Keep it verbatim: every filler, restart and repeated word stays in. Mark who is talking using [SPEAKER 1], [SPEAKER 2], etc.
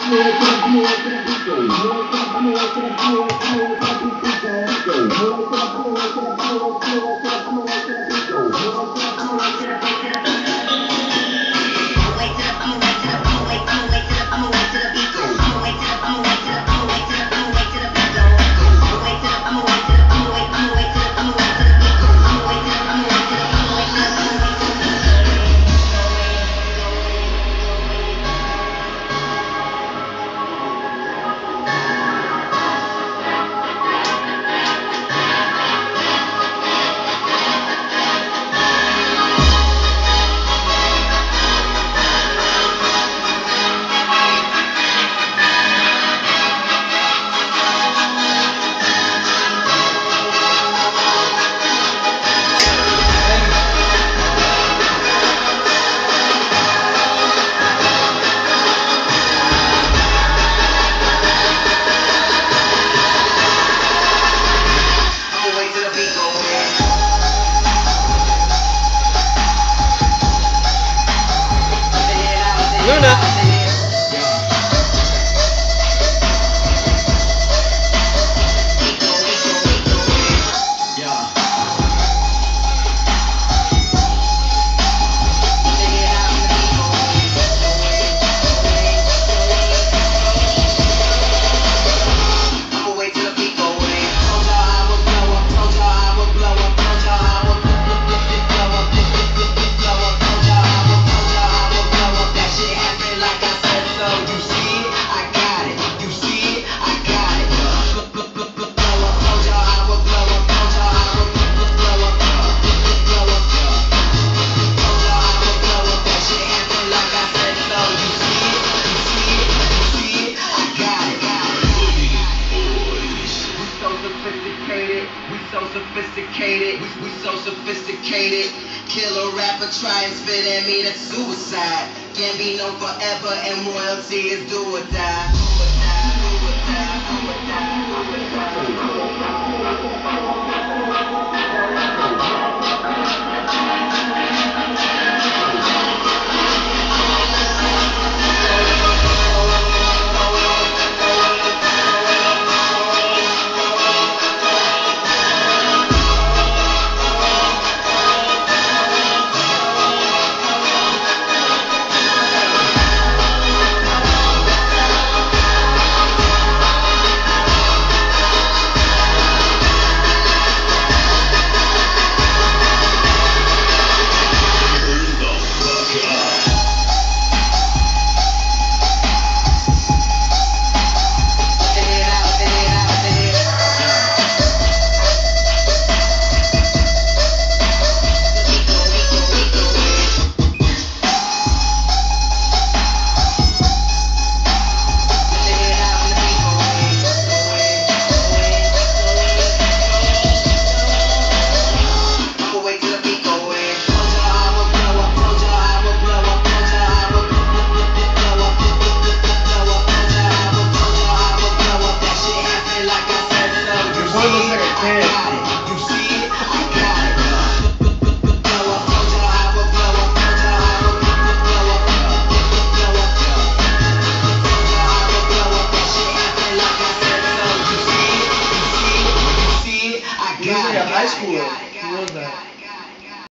[SPEAKER 1] Luna.
[SPEAKER 2] We so sophisticated, we, we so sophisticated. Kill a rapper, try and spit at me, that's suicide. Can't be known forever and royalty is do or die. Do or die, do or die, do or die, do or die.